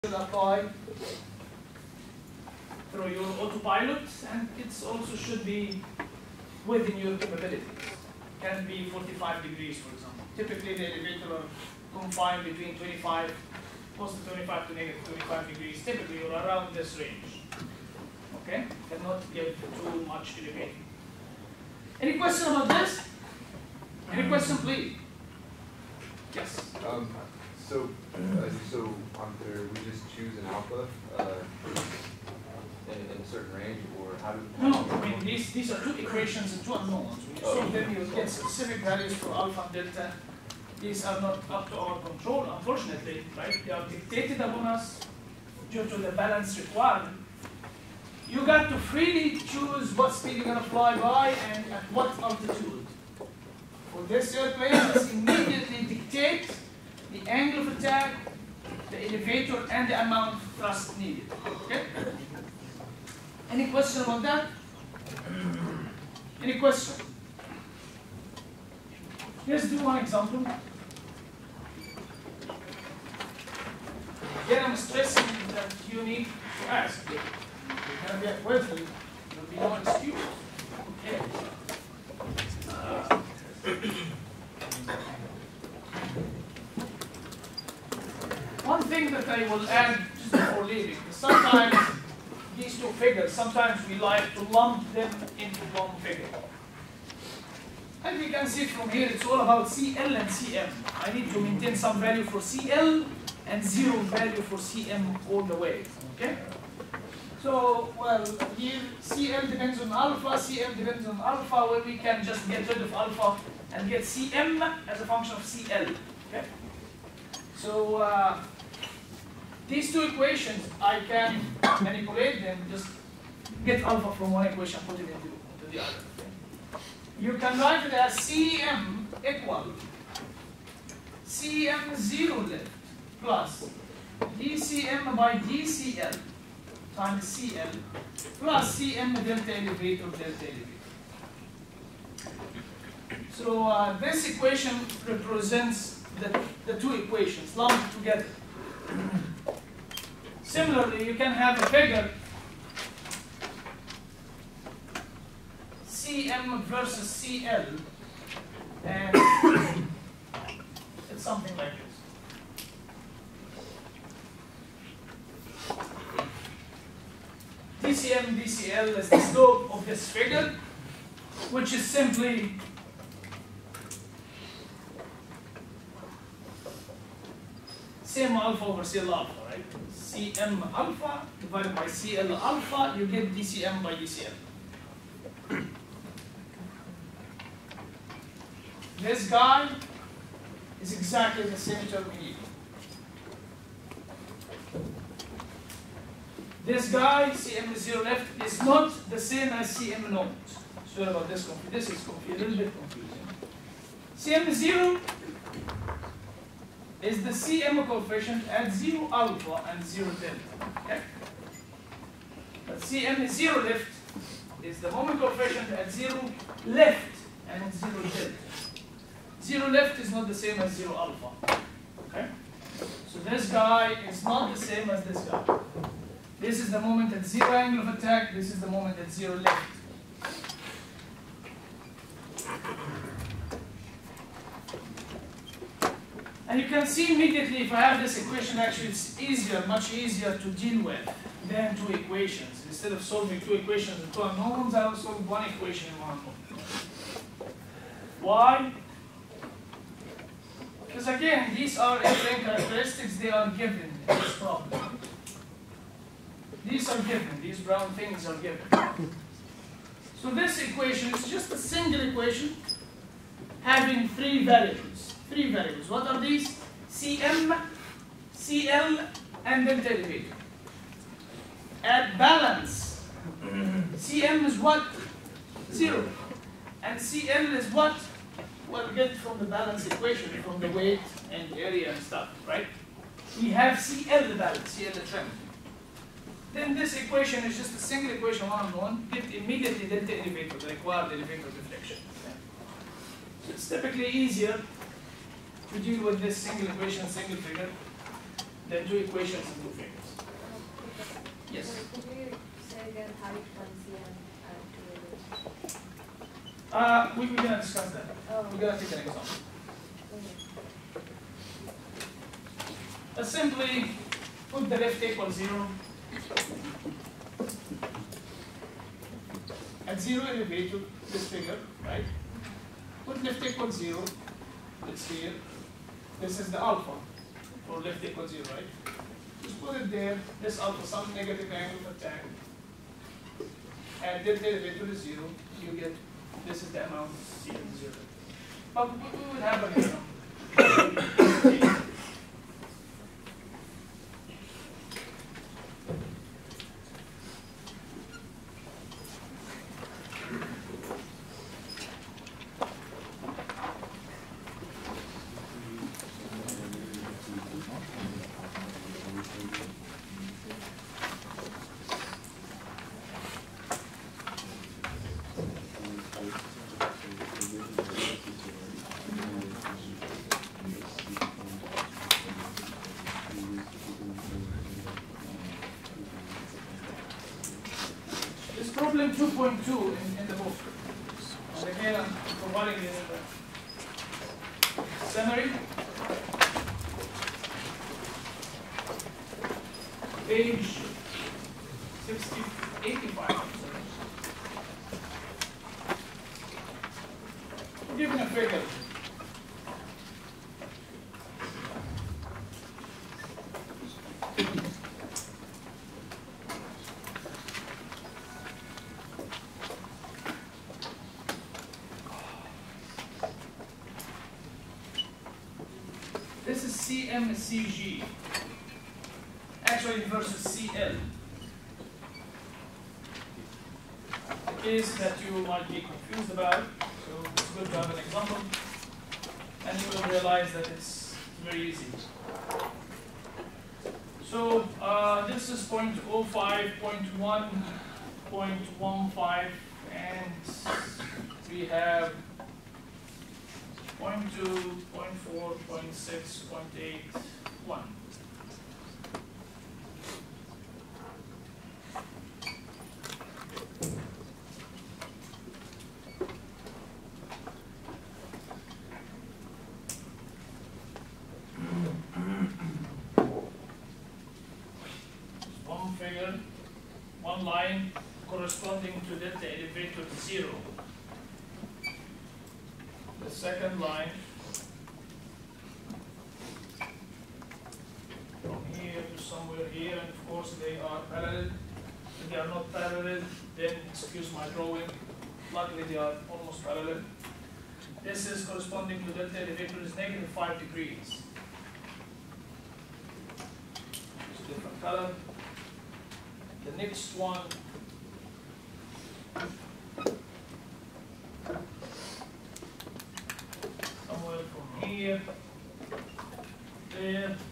should apply through your autopilot, and it also should be within your capabilities. Can be 45 degrees, for example. Typically, the elevator are confined between 25, positive 25 to negative 25 degrees, typically, or around this range. Okay? Cannot get too much elevating. Any question about this? Any question, please? Yes. So after we just choose an alpha in a certain range, or how do? No, I mean these are two equations and two unknowns. When you solve them, you get specific values for alpha and delta. These are not up to our control, unfortunately, right? They are dictated upon us due to the balance required. You got to freely choose what speed you're going to fly by and at what altitude. For this airplane, this immediately dictates the angle of attack, the elevator, and the amount of thrust needed. Okay? Any question about that? Any question? Let's do one example. Again, I'm stressing that you need to ask. If you're going to be at Wesley, there will be no excuse. Okay. One thing that I will add just before leaving is sometimes these two figures, sometimes we like to lump them into one figure. As you can see from here, it's all about CL and CM. I need to maintain some value for CL and zero value for CM all the way. Okay? So, well, here CL depends on alpha, CM depends on alpha, where we can just get rid of alpha and get CM as a function of CL. Okay? So, these two equations, I can manipulate them, just get alpha from one equation, put it into the other. Okay? You can write it as CM equal CM0 left plus dCm by dCl times CL plus CM delta elevator delta elevator. So this equation represents the two equations lumped together. Similarly, you can have a figure CM versus CL, and it's something like this. DCM, DCL is the slope of this figure, which is simply CM alpha over CL alpha, right? CM alpha divided by CL alpha, you get DCM by DCL. This guy is exactly the same term here. This guy, CM0 left, is not the same as CM naught. Sorry about this, this is a little bit confusing. CM0 is the CM coefficient at 0 alpha and 0 delta. Okay? But CM0 left is the moment coefficient at 0 left and 0 delta. 0 left is not the same as 0 alpha. Okay? So this guy is not the same as this guy. This is the moment at 0 angle of attack, this is the moment at 0 left. And you can see immediately if I have this equation, actually it's easier, much easier to deal with than two equations. Instead of solving two equations and two unknowns, I will solve one equation and one unknown. Why? Because again, these are airplane characteristics, they are given in this problem. These are given, these brown things are given. So this equation is just a single equation having three variables. Three variables. What are these? CM, CL, and delta elevator. At balance, CM is what? 0. And CL is what? Well, get from the balance equation, from the weight and area and stuff, right? We have CL the balance, CL the trend. Then this equation is just a single equation, one on one. Get immediately delta elevator, the required elevator deflection. Okay? So it's typically easier to deal with this single equation, single figure, then two equations and two figures. Yes? Could you say again height 1c and 2 We're going to discuss that. Oh. We're going to take an example. Okay. Simply put the left equals 0. At 0 elevate to this figure, right? Put left equals 0. It's here. This is the alpha for left equals 0, right? Just put it there. This alpha, some negative angle of attack. And delta elevator is 0. You get this is the amount C is 0. But we would have an example. Problem 2.2 in the book. And again, I'm providing you the summary. Page 85. We're given a figure. This is CMCG, actually versus CL. The case that you might be confused about, so it's good to have an example, and you will realize that it's very easy. So this is 0.05, 0.1, 0.15, and we have 0.2, 0.4, 0.6, 0.8, 1. One figure, one line corresponding to delta elevator 0. The second line from here to somewhere here, and of course they are parallel. If they are not parallel, then excuse my drawing. Luckily they are almost parallel. This is corresponding to delta elevator is negative 5 degrees. It's a different color. The next one somewhere from here, there.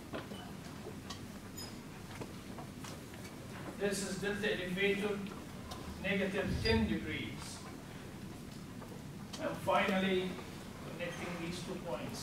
This is delta elevator, negative 10 degrees. And finally, connecting these 2 points.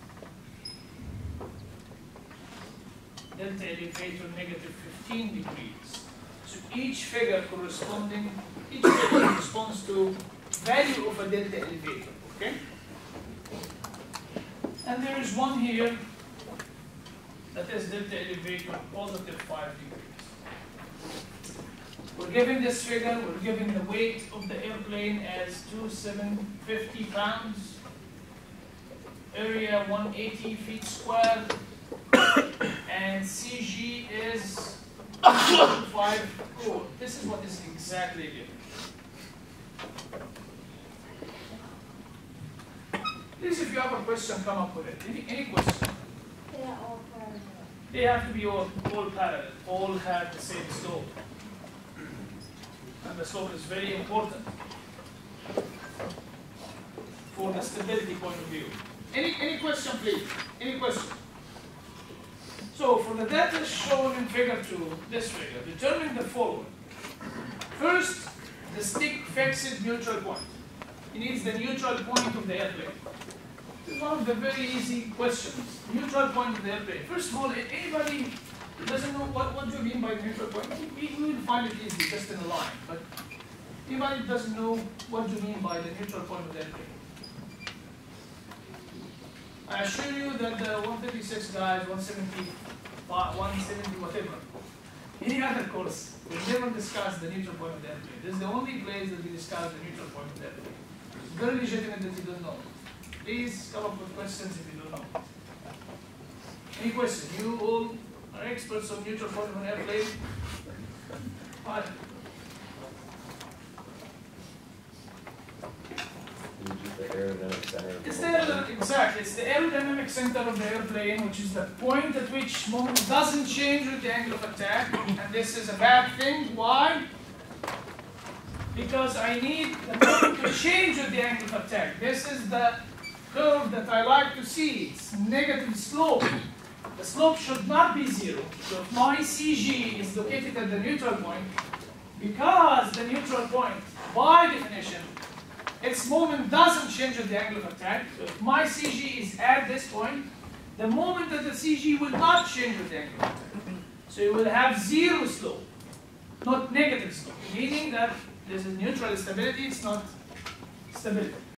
Delta elevator, negative 15 degrees. So each figure corresponds to value of a delta elevator, okay? And there is one here that is delta elevator positive 5 degrees. We're given this figure, we're given the weight of the airplane as 2,750 pounds, area 180 feet squared, and CG is 5 crore. This is what is exactly given. Please, if you have a question, come up with it. Any question? They are all parallel. They have to be all parallel, all have the same slope. And the slope is very important for the stability point of view. Any question, please? Any question? So for the data shown in figure 2, this figure, determine the following. First, the stick fixed neutral point. It needs the neutral point of the airplane. This is one of the very easy questions. Neutral point of the airplane. First of all, anybody who doesn't know what do you mean by neutral point, we will find it easy just in a line. But anybody who doesn't know what do you mean by the neutral point of the airplane. I assure you that the 136 guys, 170, whatever, any other course, we never discuss the neutral point of the airplane. This is the only place that we discuss the neutral point of the airplane. It's very legitimate that you don't know. Please come up with questions if you don't know. Any question? You all are experts on neutral point of an airplane? Fine. It's the exactly. It's the aerodynamic center of the airplane, which is the point at which moment doesn't change with the angle of attack, and this is a bad thing. Why? Because I need the moment to change with the angle of attack. This is the curve that I like to see. It's negative slope. The slope should not be zero. So if my CG is located at the neutral point, because the neutral point, by definition, its moment doesn't change with the angle of attack. So if my CG is at this point, the moment that the CG will not change with the angle of attack. So you will have zero slope, not negative slope, meaning that this is neutral stability, it's not stability.